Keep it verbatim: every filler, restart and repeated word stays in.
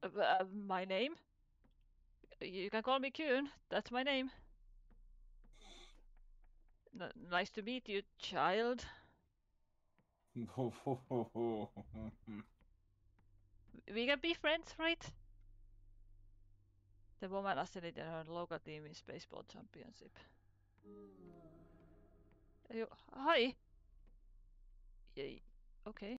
Uh, uh, my name? You can call me Kuhn. That's my name. N nice to meet you, child. We can be friends, right? The woman ascended in her local team in Spaceball Championship. You, hi. Yeah, okay.